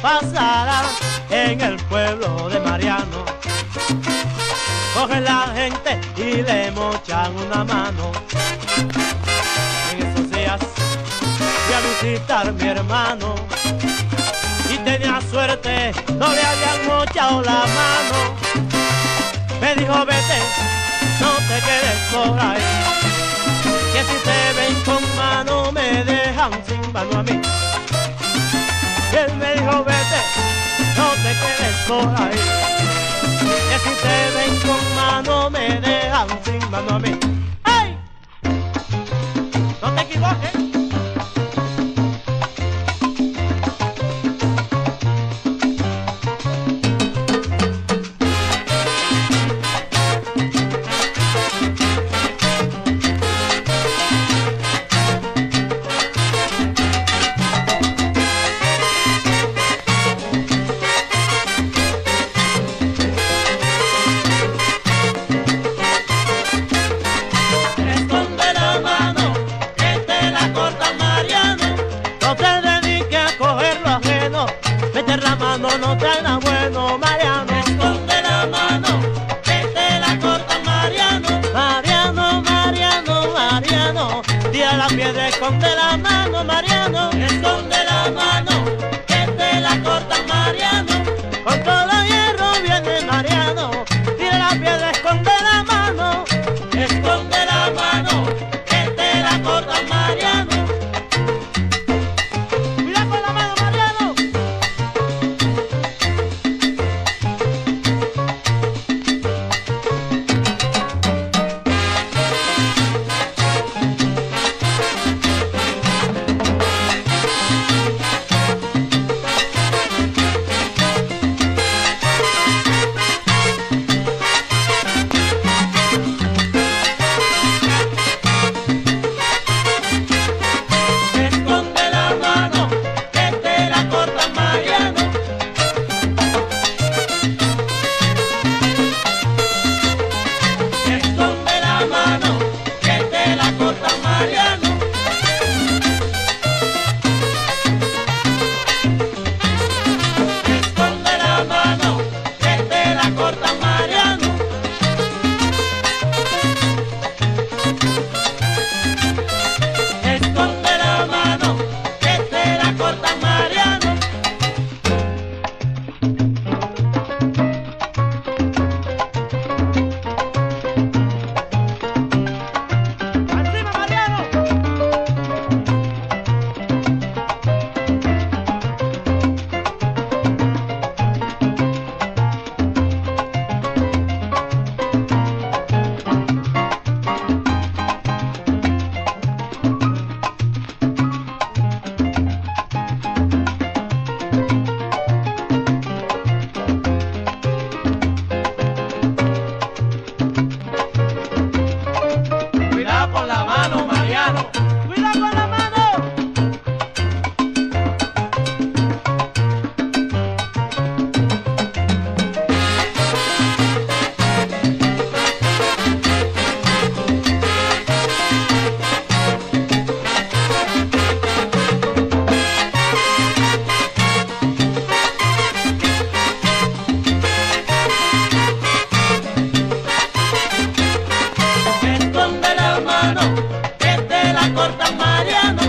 pasará en el pueblo de Mariano. Cogen la gente y le mochan una mano. En esos días fui a visitar a mi hermano y tenía suerte, no le habían mochado la mano. Me dijo vete, no te quedes por ahí, que si te ven con mano me dejan sin mano a mí. Y él me dijo vete, no te quedes por ahí, que si te ven con mano me dejan sin mano a mí. ¡Ay! No te equivoques. No trae nada bueno, Mariano. Esconde la mano, que te la corta Mariano. Mariano, Mariano, Mariano, tira la piedra, esconde la mano, Mariano. Esconde la mano, que te la corta Mariano. Con todo hierro viene Mariano, tira la piedra, esconde la mano. Esconde la mano, que te la corta Mariano. Cuidado con la mano, Mariano. Esconde la mano, que te la corta Mariano.